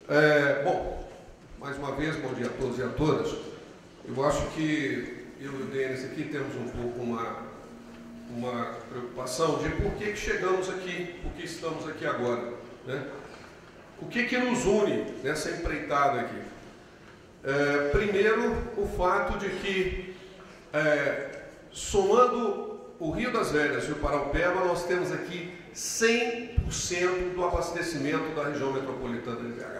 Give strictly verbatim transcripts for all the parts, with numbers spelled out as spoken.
É, bom, mais uma vez, bom dia a todos e a todas. Eu acho que eu e o Denis aqui temos um pouco uma, uma preocupação de por que, que chegamos aqui, por que estamos aqui agora, né? O que, que nos une nessa empreitada aqui? É, primeiro, o fato de que, é, somando o Rio das Velhas e o Paraupeba, nós temos aqui cem por cento do abastecimento da região metropolitana de B H.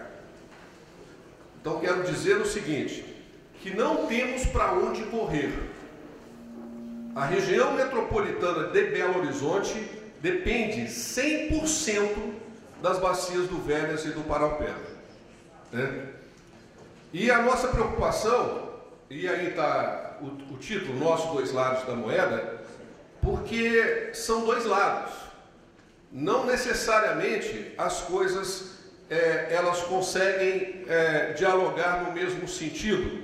Então, quero dizer o seguinte, que não temos para onde correr. A região metropolitana de Belo Horizonte depende cem por cento das bacias do Velhas e do Paraupeba, né? E a nossa preocupação, e aí está o, o título, Nossos Dois Lados da Moeda, porque são dois lados. Não necessariamente as coisas é, elas conseguem é, dialogar no mesmo sentido.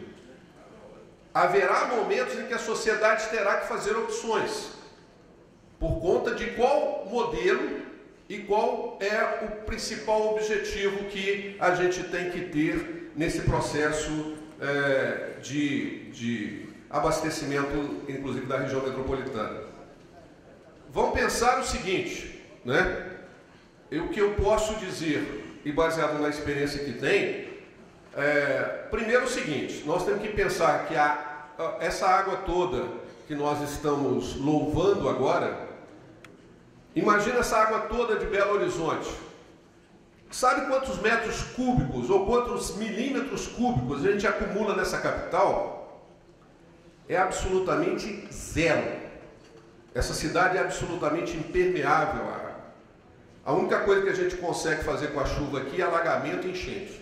Haverá momentos em que a sociedade terá que fazer opções, por conta de qual modelo e qual é o principal objetivo que a gente tem que ter nesse processo é, de, de abastecimento, inclusive da região metropolitana. Vamos pensar o seguinte, né? O que eu posso dizer, e baseado na experiência que tem, é, primeiro o seguinte, nós temos que pensar que a, a, essa água toda que nós estamos louvando agora, imagina essa água toda de Belo Horizonte. Sabe quantos metros cúbicos ou quantos milímetros cúbicos a gente acumula nessa capital? É absolutamente zero. Essa cidade é absolutamente impermeável à água. A única coisa que a gente consegue fazer com a chuva aqui é alagamento e enchente.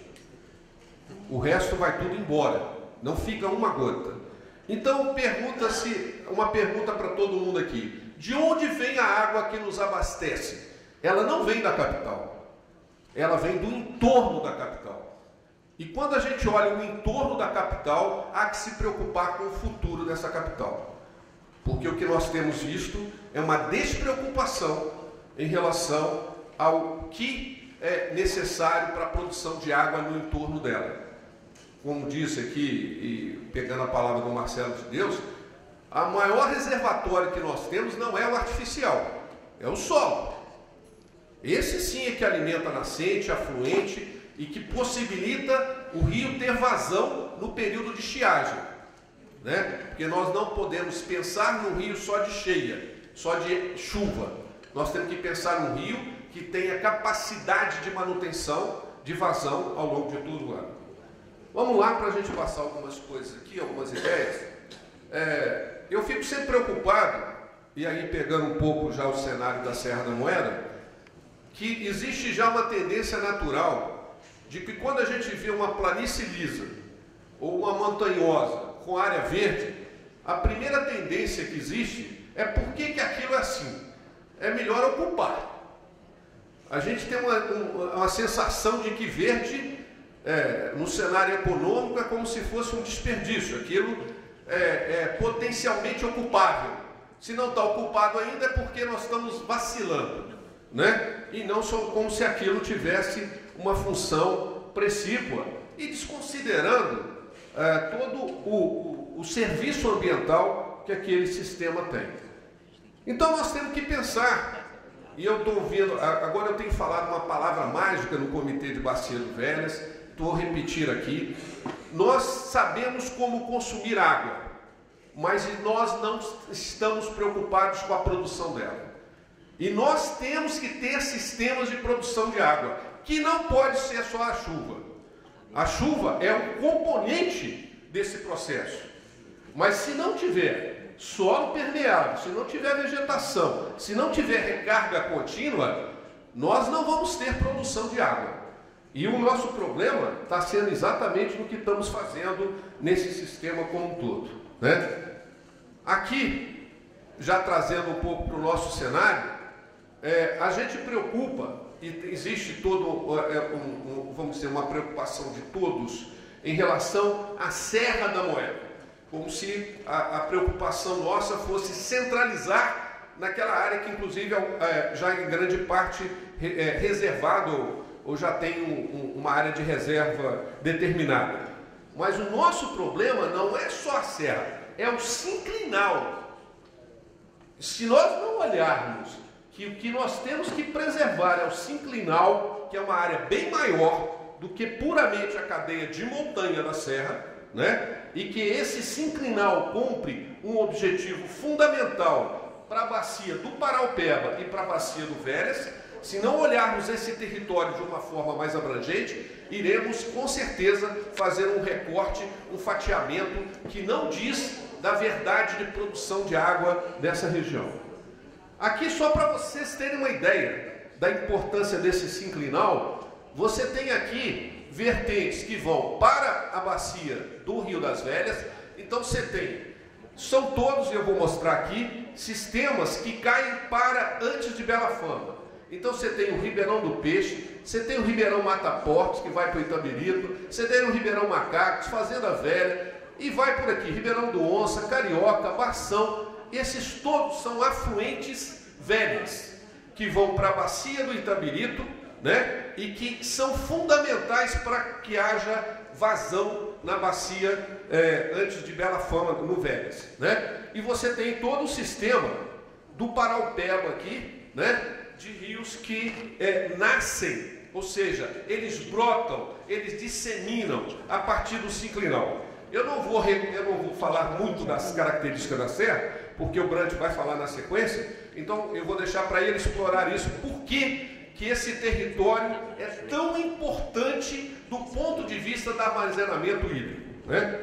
O resto vai tudo embora, não fica uma gota. Então, pergunta-se, uma pergunta para todo mundo aqui. De onde vem a água que nos abastece? Ela não vem da capital, ela vem do entorno da capital. E quando a gente olha o entorno da capital, há que se preocupar com o futuro dessa capital. Porque o que nós temos visto é uma despreocupação em relação ao que é necessário para a produção de água no entorno dela. Como disse aqui, e pegando a palavra do Marcelo de Deus, a maior reservatório que nós temos não é o artificial, é o solo. Esse sim é que alimenta a nascente, afluente e que possibilita o rio ter vazão no período de estiagem, né? Porque nós não podemos pensar no rio só de cheia, só de chuva. Nós temos que pensar num rio que tenha capacidade de manutenção, de vazão ao longo de todo o ano. Vamos lá para a gente passar algumas coisas aqui, algumas ideias. É, eu fico sempre preocupado, e aí pegando um pouco já o cenário da Serra da Moeda, que existe já uma tendência natural de que quando a gente vê uma planície lisa ou uma montanhosa com área verde, a primeira tendência que existe é por que que aquilo é assim. É melhor ocupar. A gente tem uma, uma, uma sensação de que verde, é, no cenário econômico, é como se fosse um desperdício. Aquilo é, é potencialmente ocupável. Se não está ocupado ainda é porque nós estamos vacilando, né? E não só como se aquilo tivesse uma função precípua e desconsiderando é, todo o, o, o serviço ambiental que aquele sistema tem. Então nós temos que pensar, e eu estou ouvindo, agora eu tenho falado uma palavra mágica no Comitê de Bacia do Velhas, estou a repetir aqui, nós sabemos como consumir água, mas nós não estamos preocupados com a produção dela. E nós temos que ter sistemas de produção de água, que não pode ser só a chuva. A chuva é um componente desse processo, mas se não tiver solo permeável, se não tiver vegetação, se não tiver recarga contínua, nós não vamos ter produção de água. E o nosso problema está sendo exatamente no que estamos fazendo nesse sistema como um todo, né? Aqui, já trazendo um pouco para o nosso cenário, é, a gente preocupa, e existe todo, é, um, um, vamos dizer, uma preocupação de todos em relação à Serra da Moeda. Como se a, a preocupação nossa fosse centralizar naquela área que, inclusive, é, já em grande parte é, reservado ou já tem um, um, uma área de reserva determinada. Mas o nosso problema não é só a serra, é o sinclinal. Se nós não olharmos que o que nós temos que preservar é o sinclinal, que é uma área bem maior do que puramente a cadeia de montanha da serra, né? E que esse sinclinal cumpre um objetivo fundamental para a bacia do Paraupeba e para a bacia do Velhas. Se não olharmos esse território de uma forma mais abrangente, iremos com certeza fazer um recorte, um fatiamento que não diz da verdade de produção de água dessa região. Aqui, só para vocês terem uma ideia da importância desse sinclinal, você tem aqui vertentes que vão para a bacia do Rio das Velhas. Então você tem, são todos, eu vou mostrar aqui, sistemas que caem para antes de Bela Fama. Então você tem o Ribeirão do Peixe, você tem o Ribeirão Mata Portos, que vai para o Itabirito, você tem o Ribeirão Macacos, Fazenda Velha, e vai por aqui, Ribeirão do Onça, Carioca, Bação. Esses todos são afluentes velhas, que vão para a bacia do Itabirito, né? E que são fundamentais para que haja vazão na bacia é, antes de Bela Fama, no Velhas, né? E você tem todo o sistema do Paraupeba aqui, né? De rios que é, nascem, ou seja, eles brotam, eles disseminam a partir do sinclinal. Eu não vou, eu não vou falar muito das características da serra, porque o Brant vai falar na sequência, então eu vou deixar para ele explorar isso, por que que esse território é tão importante do ponto de vista do armazenamento hídrico, né?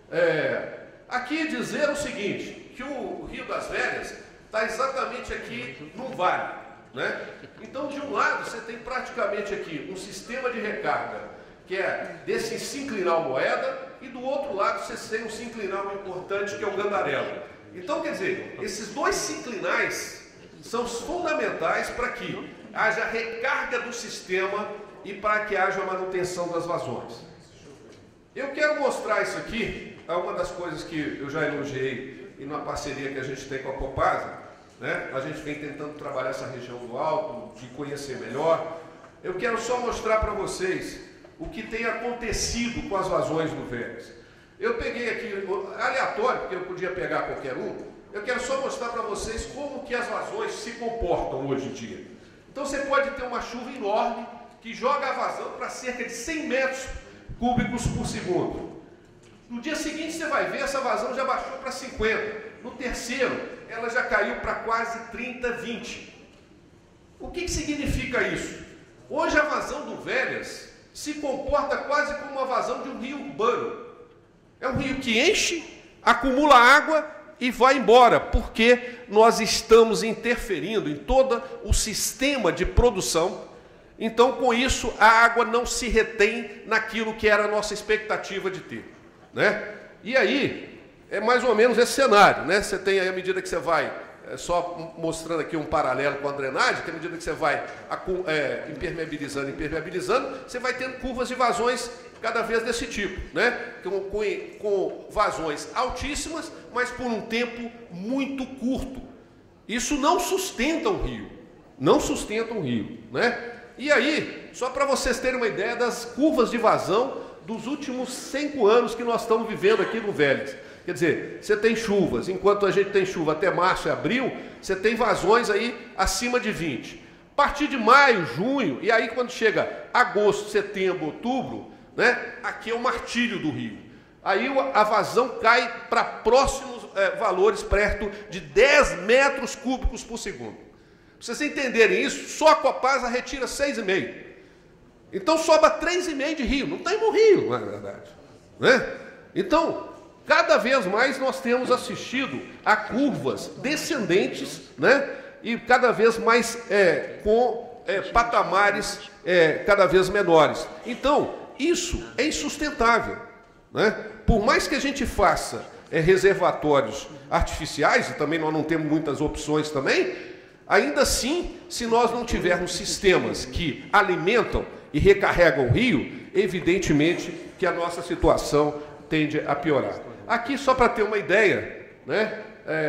É, aqui dizer o seguinte, que o Rio das Velhas está exatamente aqui no vale, né? Então, de um lado, você tem praticamente aqui um sistema de recarga, que é desse sinclinal Moeda, e do outro lado você tem um sinclinal importante, que é o Gandarela. Então, quer dizer, esses dois sinclinais são fundamentais para que haja recarga do sistema e para que haja a manutenção das vazões. Eu quero mostrar isso aqui, é uma das coisas que eu já elogiei e numa parceria que a gente tem com a Copasa, né? A gente vem tentando trabalhar essa região do Alto, de conhecer melhor. Eu quero só mostrar para vocês o que tem acontecido com as vazões do Velhas. Eu peguei aqui, aleatório, porque eu podia pegar qualquer um, eu quero só mostrar para vocês como que as vazões se comportam hoje em dia. Então você pode ter uma chuva enorme que joga a vazão para cerca de cem metros cúbicos por segundo. No dia seguinte você vai ver, essa vazão já baixou para cinquenta. No terceiro, ela já caiu para quase trinta, vinte. O que que significa isso? Hoje a vazão do Velhas se comporta quase como uma vazão de um rio urbano. É um rio que enche, acumula água e vai embora, porque nós estamos interferindo em todo o sistema de produção. Então, com isso, a água não se retém naquilo que era a nossa expectativa de ter, né? E aí, é mais ou menos esse cenário, né? Você tem aí, à medida que você vai, é, só mostrando aqui um paralelo com a drenagem, que à medida que você vai é, impermeabilizando, impermeabilizando, você vai tendo curvas de vazões cada vez desse tipo, né? Com, com, com vazões altíssimas, mas por um tempo muito curto. Isso não sustenta o rio, não sustenta o rio, né? E aí, só para vocês terem uma ideia das curvas de vazão dos últimos cinco anos que nós estamos vivendo aqui no Velhas. Quer dizer, você tem chuvas, enquanto a gente tem chuva até março e abril, você tem vazões aí acima de vinte. A partir de maio, junho, e aí quando chega agosto, setembro, outubro, né, aqui é o martírio do rio. Aí a vazão cai para próximos é, valores, perto de dez metros cúbicos por segundo. Para vocês entenderem isso, só a Copasa retira seis vírgula cinco. Então sobra três vírgula cinco de rio. Não tem um rio, na verdade, né? Então, cada vez mais nós temos assistido a curvas descendentes, né? E cada vez mais é, com é, patamares é, cada vez menores. Então, isso é insustentável, né? Por mais que a gente faça é, reservatórios artificiais, e também nós não temos muitas opções também, ainda assim, se nós não tivermos sistemas que alimentam e recarregam o rio, evidentemente que a nossa situação tende a piorar. Aqui, só para ter uma ideia, né,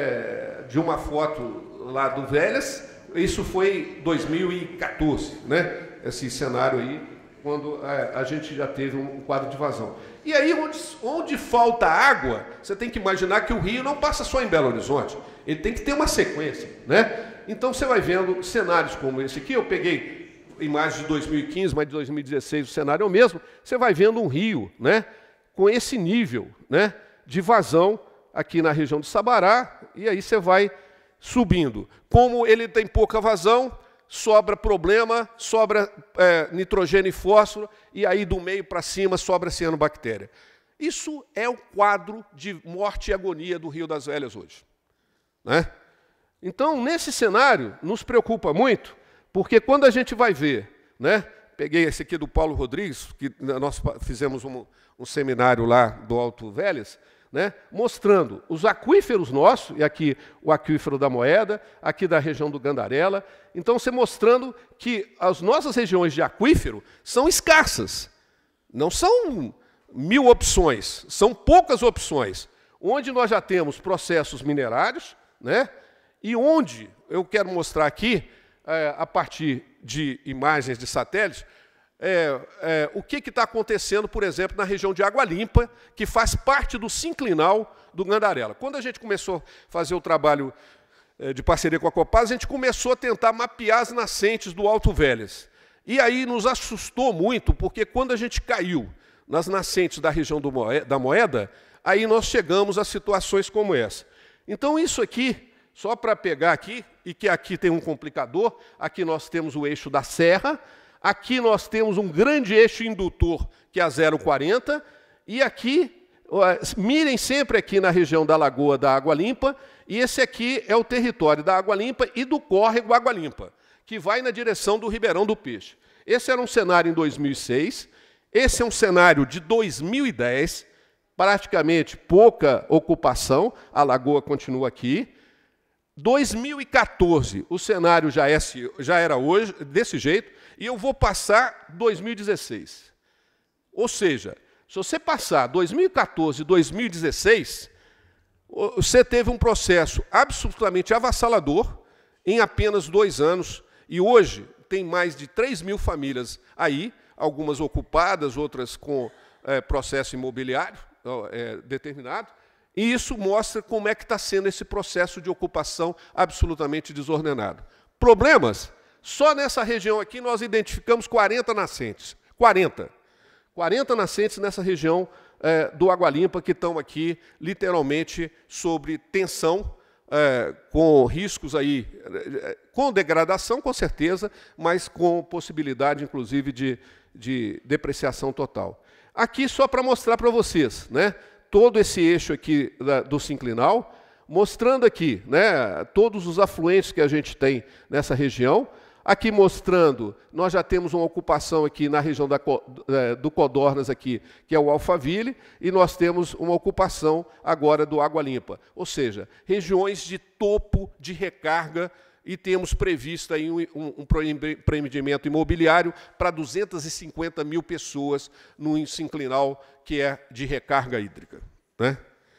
é, de uma foto lá do Velhas, isso foi dois mil e quatorze, né? esse cenário aí, quando a, a gente já teve um quadro de vazão. E aí, onde, onde falta água, você tem que imaginar que o rio não passa só em Belo Horizonte, ele tem que ter uma sequência, né? Então, você vai vendo cenários como esse aqui, eu peguei imagens de dois mil e quinze, mas de dois mil e dezesseis o cenário é o mesmo, você vai vendo um rio, né, com esse nível, né, de vazão aqui na região de Sabará, e aí você vai subindo. Como ele tem pouca vazão, sobra problema, sobra é, nitrogênio e fósforo, e aí do meio para cima sobra cianobactéria. Isso é o quadro de morte e agonia do Rio das Velhas hoje, né? Então, nesse cenário, nos preocupa muito, porque quando a gente vai ver, né, peguei esse aqui do Paulo Rodrigues, que nós fizemos um, um seminário lá do Alto Velhas, né, mostrando os aquíferos nossos, e aqui o aquífero da Moeda, aqui da região do Gandarela. Então, você mostrando que as nossas regiões de aquífero são escassas. Não são mil opções, são poucas opções. Onde nós já temos processos minerários, né, e onde, eu quero mostrar aqui, é, a partir de imagens de satélites, É, é, o que está acontecendo, por exemplo, na região de Água Limpa, que faz parte do sinclinal do Gandarela. Quando a gente começou a fazer o trabalho é, de parceria com a Copasa, a gente começou a tentar mapear as nascentes do Alto Velhas. E aí nos assustou muito, porque quando a gente caiu nas nascentes da região do Moe- da Moeda, aí nós chegamos a situações como essa. Então isso aqui, só para pegar aqui, e que aqui tem um complicador, aqui nós temos o eixo da Serra, aqui nós temos um grande eixo indutor, que é a zero quarenta, e aqui, mirem sempre aqui na região da Lagoa da Água Limpa, e esse aqui é o território da Água Limpa e do córrego Água Limpa, que vai na direção do Ribeirão do Peixe. Esse era um cenário em dois mil e seis, esse é um cenário de dois mil e dez, praticamente pouca ocupação, a lagoa continua aqui. dois mil e quatorze, o cenário já, é, já era hoje, desse jeito, e eu vou passar dois mil e dezesseis. Ou seja, se você passar dois mil e quatorze e dois mil e dezesseis, você teve um processo absolutamente avassalador em apenas dois anos, e hoje tem mais de três mil famílias aí, algumas ocupadas, outras com é, processo imobiliário é, determinado, e isso mostra como é que está sendo esse processo de ocupação absolutamente desordenado. Problemas? Só nessa região aqui nós identificamos quarenta nascentes. quarenta. quarenta nascentes nessa região é, do Água Limpa, que estão aqui, literalmente, sobre tensão, é, com riscos aí, é, com degradação, com certeza, mas com possibilidade, inclusive, de, de depreciação total. Aqui, só para mostrar para vocês, né, todo esse eixo aqui da, do sinclinal, mostrando aqui, né, todos os afluentes que a gente tem nessa região. Aqui mostrando, nós já temos uma ocupação aqui na região da, do Codornas, aqui, que é o Alphaville, e nós temos uma ocupação agora do Água Limpa. Ou seja, regiões de topo de recarga, e temos previsto aí um, um, um empreendimento imobiliário para duzentas e cinquenta mil pessoas no sinclinal, que é de recarga hídrica, né?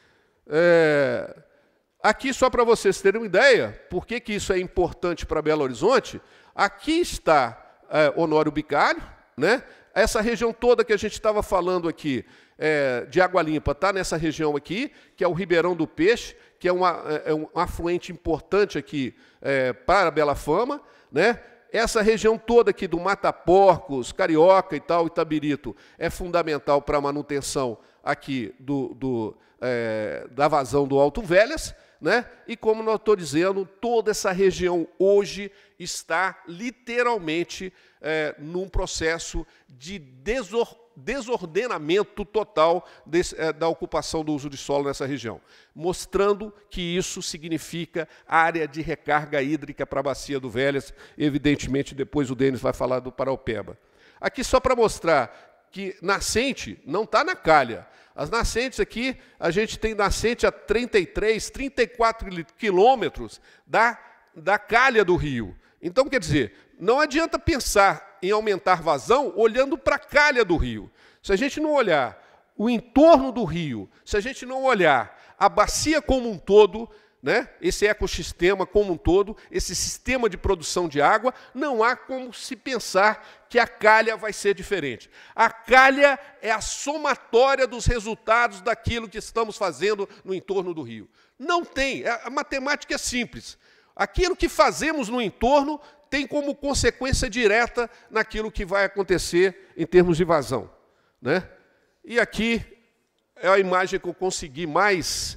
É, aqui, só para vocês terem uma ideia, por que, que isso é importante para Belo Horizonte, aqui está é, Honório Bicalho, né? Essa região toda que a gente estava falando aqui, é, de Água Limpa, está nessa região aqui, que é o Ribeirão do Peixe, que é, uma, é um afluente importante aqui é, para a Bela Fama, né? Essa região toda aqui do Mata Porcos, Carioca e tal, Itabirito, é fundamental para a manutenção aqui do, do, é, da vazão do Alto Velhas, né? E como eu estou dizendo, toda essa região hoje está literalmente é, num processo de desor desordenamento total desse, é, da ocupação do uso de solo nessa região, mostrando que isso significa área de recarga hídrica para a Bacia do Velhas. Evidentemente, depois o Denis vai falar do Paraupeba. Aqui só para mostrar que nascente não está na calha. As nascentes aqui, a gente tem nascente a trinta e três, trinta e quatro quilômetros da, da calha do rio. Então, quer dizer, não adianta pensar em aumentar vazão olhando para a calha do rio. Se a gente não olhar o entorno do rio, se a gente não olhar a bacia como um todo, né, esse ecossistema como um todo, esse sistema de produção de água, não há como se pensar que a calha vai ser diferente. A calha é a somatória dos resultados daquilo que estamos fazendo no entorno do rio. Não tem, a matemática é simples. Aquilo que fazemos no entorno tem como consequência direta naquilo que vai acontecer em termos de vazão, né? E aqui é a imagem que eu consegui mais,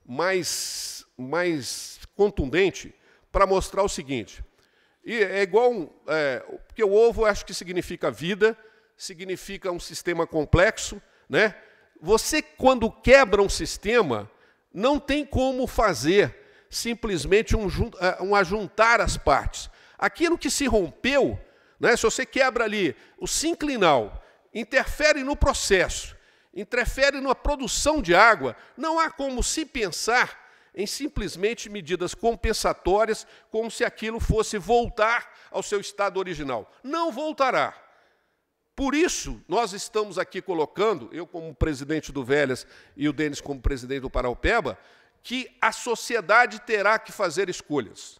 mais, mais contundente para mostrar o seguinte. E é igual, um, é, porque o ovo acho que significa vida, significa um sistema complexo, né? Você, quando quebra um sistema, não tem como fazer simplesmente um, um ajuntar as partes. Aquilo que se rompeu, né, se você quebra ali o sinclinal, interfere no processo, interfere na produção de água, não há como se pensar em simplesmente medidas compensatórias, como se aquilo fosse voltar ao seu estado original. Não voltará. Por isso, nós estamos aqui colocando, eu como presidente do Velhas e o Denis como presidente do Paraupeba, que a sociedade terá que fazer escolhas.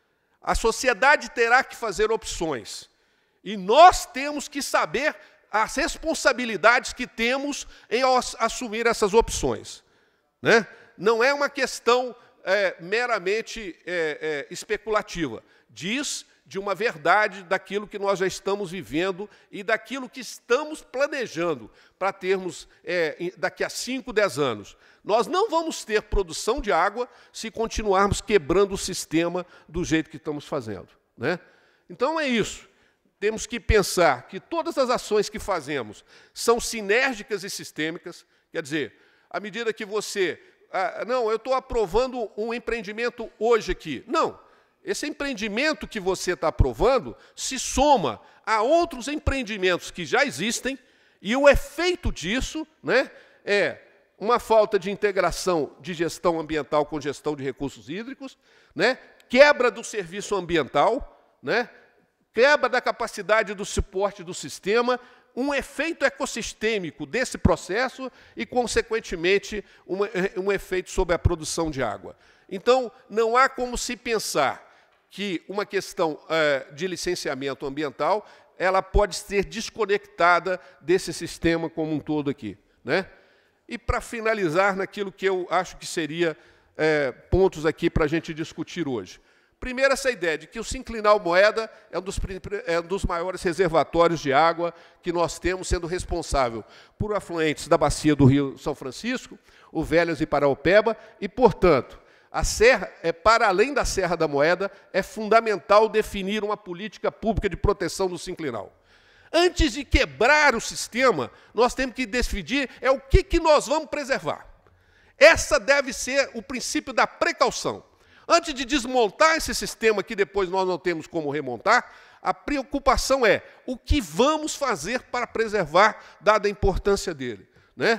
A sociedade terá que fazer opções. E nós temos que saber as responsabilidades que temos em assumir essas opções, né? Não é uma questão é, meramente é, é, especulativa. Diz de uma verdade daquilo que nós já estamos vivendo e daquilo que estamos planejando para termos é, daqui a cinco, dez anos. Nós não vamos ter produção de água se continuarmos quebrando o sistema do jeito que estamos fazendo, né? Então é isso. Temos que pensar que todas as ações que fazemos são sinérgicas e sistêmicas. Quer dizer, à medida que você... Ah, não, eu estou aprovando um empreendimento hoje aqui. Não. Esse empreendimento que você está aprovando se soma a outros empreendimentos que já existem e o efeito disso, né, é uma falta de integração de gestão ambiental com gestão de recursos hídricos, né, quebra do serviço ambiental, né, quebra da capacidade do suporte do sistema, um efeito ecossistêmico desse processo e, consequentemente, um, um efeito sobre a produção de água. Então, não há como se pensar que uma questão é, de licenciamento ambiental ela pode ser desconectada desse sistema como um todo aqui, né? E, para finalizar, naquilo que eu acho que seria é, pontos aqui para a gente discutir hoje. Primeiro, essa ideia de que o sinclinal Moeda é um, dos, é um dos maiores reservatórios de água que nós temos, sendo responsável por afluentes da bacia do Rio São Francisco, o Velhas e Paraupeba, e, portanto, a serra, é, para além da Serra da Moeda, é fundamental definir uma política pública de proteção do sinclinal. Antes de quebrar o sistema, nós temos que decidir é o que, que nós vamos preservar. Essa deve ser o princípio da precaução. Antes de desmontar esse sistema que depois nós não temos como remontar, a preocupação é o que vamos fazer para preservar, dada a importância dele, né?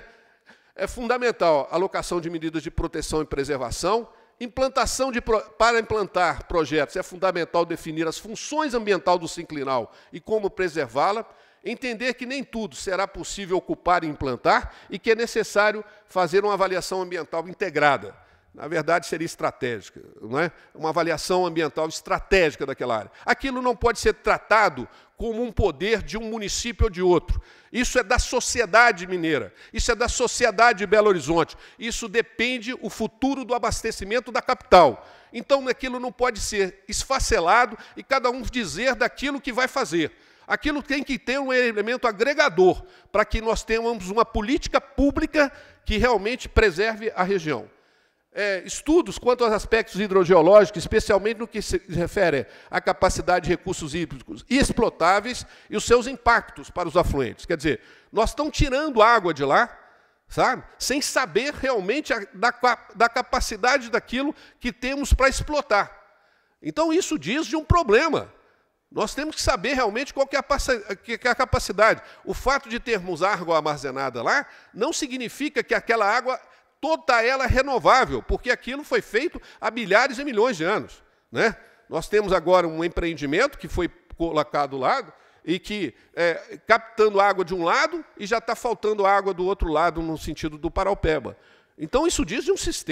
É fundamental a alocação de medidas de proteção e preservação. Implantação de, para implantar projetos, é fundamental definir as funções ambientais do sinclinal e como preservá-la. Entender que nem tudo será possível ocupar e implantar e que é necessário fazer uma avaliação ambiental integrada. Na verdade, seria estratégica, não é? Uma avaliação ambiental estratégica daquela área. Aquilo não pode ser tratado como um poder de um município ou de outro. Isso é da sociedade mineira, isso é da sociedade de Belo Horizonte, isso depende o futuro do abastecimento da capital. Então, aquilo não pode ser esfacelado e cada um dizer daquilo que vai fazer. Aquilo tem que ter um elemento agregador para que nós tenhamos uma política pública que realmente preserve a região. É, estudos quanto aos aspectos hidrogeológicos, especialmente no que se refere à capacidade de recursos hídricos explotáveis e os seus impactos para os afluentes. Quer dizer, nós estamos tirando água de lá, sabe, sem saber realmente a, da, da capacidade daquilo que temos para explotar. Então, isso diz de um problema. Nós temos que saber realmente qual que é, a, que é a capacidade. O fato de termos água armazenada lá não significa que aquela água... toda ela renovável, porque aquilo foi feito há milhares e milhões de anos, né? Nós temos agora um empreendimento que foi colocado lá e que, é, captando água de um lado e já está faltando água do outro lado, no sentido do Paraupeba. Então, isso diz de um sistema,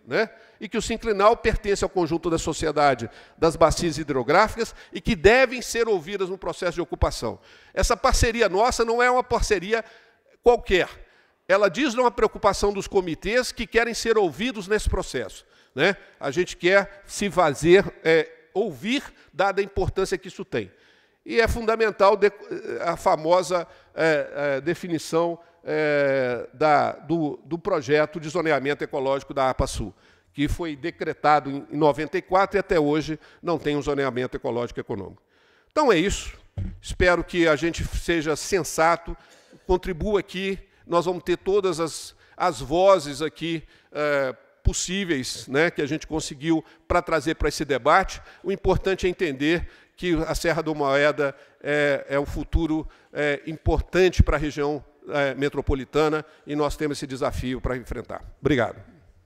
né? E que o sinclinal pertence ao conjunto da sociedade das bacias hidrográficas e que devem ser ouvidas no processo de ocupação. Essa parceria nossa não é uma parceria qualquer. Ela diz uma preocupação dos comitês que querem ser ouvidos nesse processo, né? A gente quer se fazer é, ouvir, dada a importância que isso tem. E é fundamental de, a famosa é, é, definição é, da, do, do projeto de zoneamento ecológico da APA Sul, que foi decretado em noventa e quatro e até hoje não tem um zoneamento ecológico econômico. Então é isso. Espero que a gente seja sensato, contribua aqui. Nós vamos ter todas as, as vozes aqui é, possíveis, né, que a gente conseguiu para trazer para esse debate. O importante é entender que a Serra do Moeda é, é um futuro é, importante para a região é, metropolitana e nós temos esse desafio para enfrentar. Obrigado.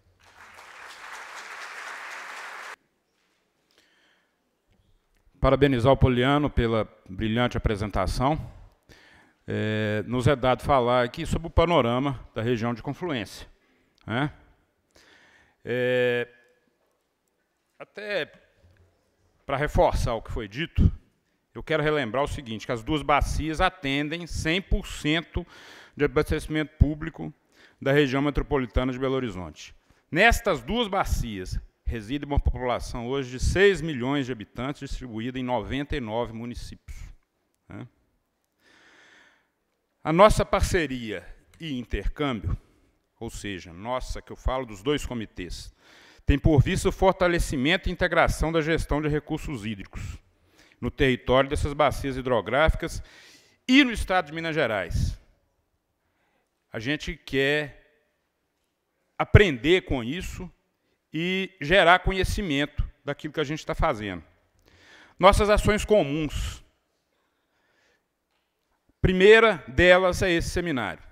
Parabenizar o Poliano pela brilhante apresentação. É, nos é dado falar aqui sobre o panorama da região de confluência, né? É, até para reforçar o que foi dito, eu quero relembrar o seguinte, que as duas bacias atendem cem por cento de abastecimento público da região metropolitana de Belo Horizonte. Nestas duas bacias reside uma população hoje de seis milhões de habitantes, distribuída em noventa e nove municípios, né? A nossa parceria e intercâmbio, ou seja, nossa, que eu falo dos dois comitês, tem por vista o fortalecimento e integração da gestão de recursos hídricos no território dessas bacias hidrográficas e no estado de Minas Gerais. A gente quer aprender com isso e gerar conhecimento daquilo que a gente está fazendo. Nossas ações comuns. Primeira delas é esse seminário.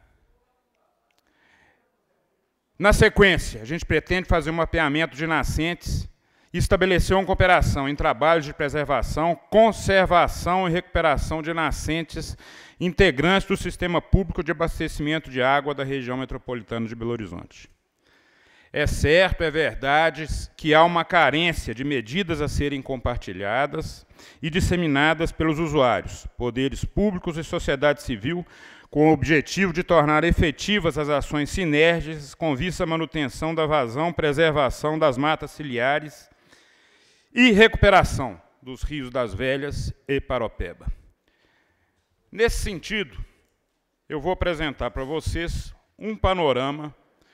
Na sequência, a gente pretende fazer um mapeamento de nascentes e estabelecer uma cooperação em trabalhos de preservação, conservação e recuperação de nascentes integrantes do sistema público de abastecimento de água da região metropolitana de Belo Horizonte. É certo, é verdade, que há uma carência de medidas a serem compartilhadas e disseminadas pelos usuários, poderes públicos e sociedade civil, com o objetivo de tornar efetivas as ações sinérgicas com vista à manutenção da vazão, preservação das matas ciliares e recuperação dos rios das Velhas e Paropeba. Nesse sentido, eu vou apresentar para vocês um panorama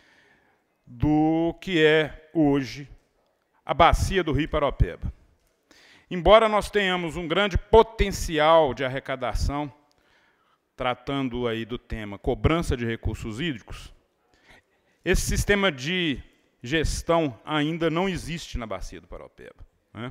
do que é hoje a bacia do Rio Paropeba. Embora nós tenhamos um grande potencial de arrecadação, tratando aí do tema cobrança de recursos hídricos, esse sistema de gestão ainda não existe na bacia do Paropeba, né?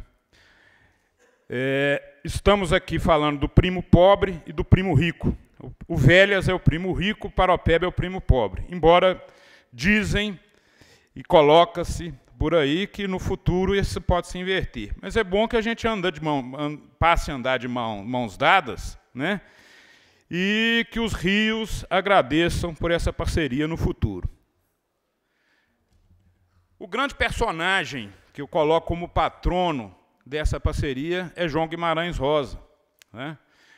É, estamos aqui falando do primo pobre e do primo rico. O, o Velhas é o primo rico, o Paropeba é o primo pobre. Embora dizem e coloca-se por aí que no futuro isso pode se inverter. Mas é bom que a gente anda de mão, passe a andar de mão, mãos dadas, né? E que os rios agradeçam por essa parceria no futuro. O grande personagem que eu coloco como patrono dessa parceria é João Guimarães Rosa, né?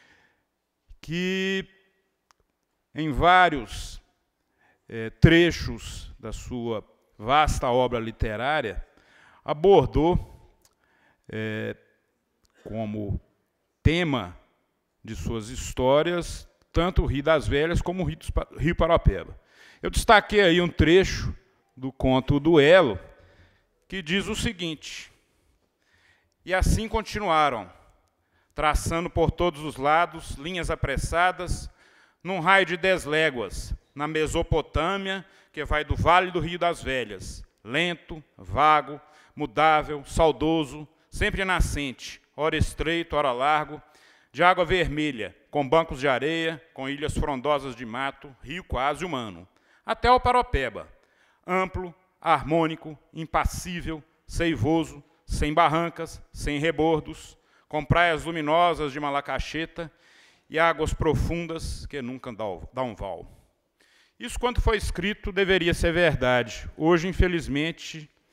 Que em vários é, trechos da sua vasta obra literária, abordou é, como tema de suas histórias tanto o Rio das Velhas como o Rio Paropeba. Eu destaquei aí um trecho do conto Duelo, que diz o seguinte: e assim continuaram, traçando por todos os lados linhas apressadas, num raio de dez léguas, na Mesopotâmia, que vai do Vale do Rio das Velhas, lento, vago, mudável, saudoso, sempre nascente, ora estreito, ora largo, de água vermelha, com bancos de areia, com ilhas frondosas de mato, rio quase humano, até o Paropeba, amplo, harmônico, impassível, seivoso, sem barrancas, sem rebordos, com praias luminosas de Malacacheta e águas profundas que nunca dão val. Isso, quando foi escrito, deveria ser verdade. Hoje, infelizmente,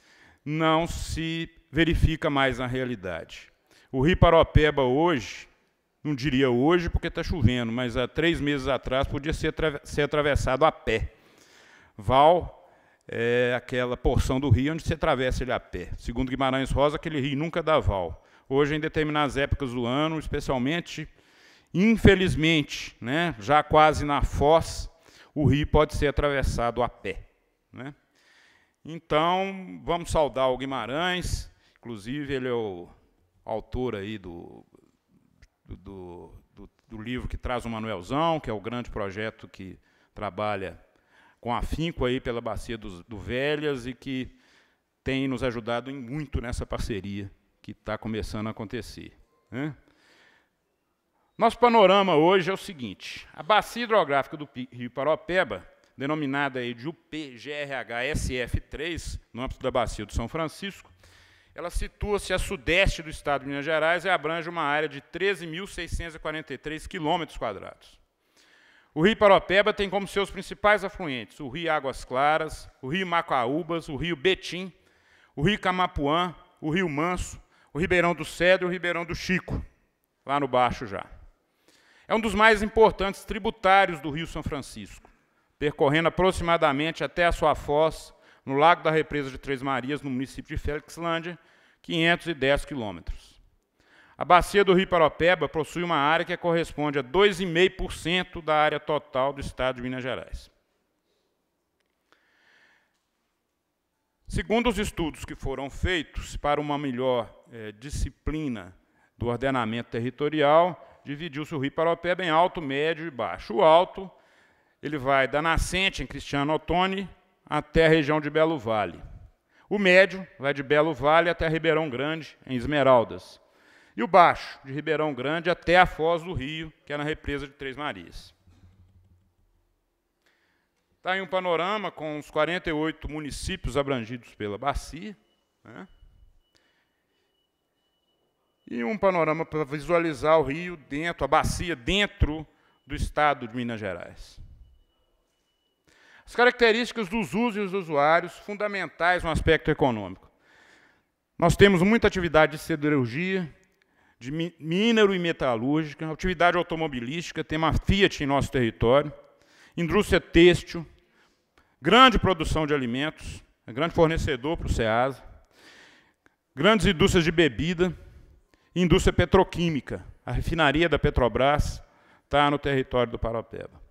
não se verifica mais na realidade. O rio Paraopeba hoje, não diria hoje porque está chovendo, mas há três meses atrás podia ser, ser atravessado a pé. Val é aquela porção do rio onde você atravessa ele a pé. Segundo Guimarães Rosa, aquele rio nunca dá val. Hoje, em determinadas épocas do ano, especialmente, infelizmente, né, já quase na foz, o rio pode ser atravessado a pé, né? Então, vamos saudar o Guimarães, inclusive ele é o autor aí do, do, do, do livro que traz o Manuelzão, que é o grande projeto que trabalha com afinco aí pela Bacia do, do Velhas e que tem nos ajudado em muito nessa parceria que está começando a acontecer, né? Nosso panorama hoje é o seguinte: a bacia hidrográfica do rio Paraopeba, denominada aí de U P G R H S F três, no âmbito da bacia do São Francisco, ela situa-se a sudeste do estado de Minas Gerais e abrange uma área de treze mil seiscentos e quarenta e três quilômetros quadrados. O rio Paraopeba tem como seus principais afluentes o rio Águas Claras, o rio Macaúbas, o rio Betim, o rio Camapuã, o rio Manso, o Ribeirão do Cedro e o Ribeirão do Chico, lá no baixo já. É um dos mais importantes tributários do rio São Francisco, percorrendo aproximadamente até a sua foz, no Lago da Represa de Três Marias, no município de Felixlândia, quinhentos e dez quilômetros. A bacia do rio Paraopeba possui uma área que corresponde a dois vírgula cinco por cento da área total do estado de Minas Gerais. Segundo os estudos que foram feitos para uma melhor eh, disciplina do ordenamento territorial, dividiu-se o rio Paraopeba em alto, médio e baixo. O alto, ele vai da nascente, em Cristiano Ottoni, até a região de Belo Vale. O médio vai de Belo Vale até Ribeirão Grande, em Esmeraldas. E o baixo, de Ribeirão Grande até a foz do rio, que é na represa de Três Marias. Está aí um panorama com os quarenta e oito municípios abrangidos pela bacia, né? E um panorama para visualizar o rio dentro, a bacia dentro do estado de Minas Gerais. As características dos usos e dos usuários, fundamentais no aspecto econômico. Nós temos muita atividade de siderurgia, de minero e metalúrgica, atividade automobilística, tem uma Fiat em nosso território, indústria têxtil, grande produção de alimentos, grande fornecedor para o SEASA, grandes indústrias de bebida, indústria petroquímica. A refinaria da Petrobras está no território do Paraopeba.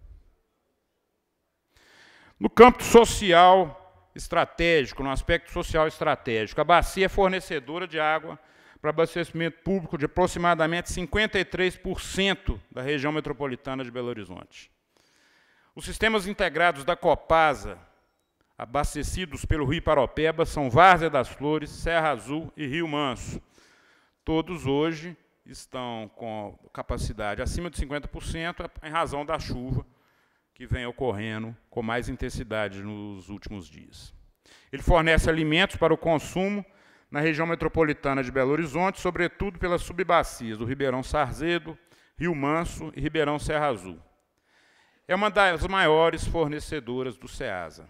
No campo social estratégico, no aspecto social estratégico, a bacia é fornecedora de água para abastecimento público de aproximadamente cinquenta e três por cento da região metropolitana de Belo Horizonte. Os sistemas integrados da Copasa, abastecidos pelo rio Paraopeba, são Várzea das Flores, Serra Azul e Rio Manso. Todos hoje estão com capacidade acima de cinquenta por cento em razão da chuva que vem ocorrendo com mais intensidade nos últimos dias. Ele fornece alimentos para o consumo na região metropolitana de Belo Horizonte, sobretudo pelas subbacias do Ribeirão Sarzedo, Rio Manso e Ribeirão Serra Azul. É uma das maiores fornecedoras do SEASA.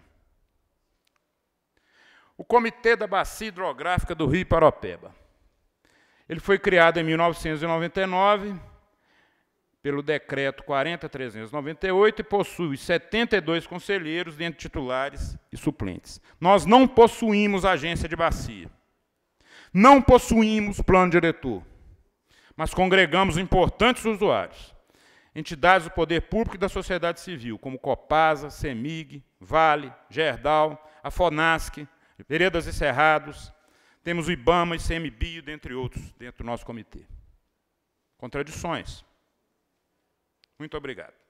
O Comitê da Bacia Hidrográfica do rio Paraopeba. Ele foi criado em mil novecentos e noventa e nove, pelo Decreto quarenta mil trezentos e noventa e oito, e possui setenta e dois conselheiros, dentre titulares e suplentes. Nós não possuímos agência de bacia, não possuímos plano diretor, mas congregamos importantes usuários, entidades do poder público e da sociedade civil, como Copasa, CEMIG, Vale, Gerdau, a FONASC, Veredas e Cerrados, temos o IBAMA e CMBio, dentre outros, dentro do nosso comitê. Contradições. Muito obrigado.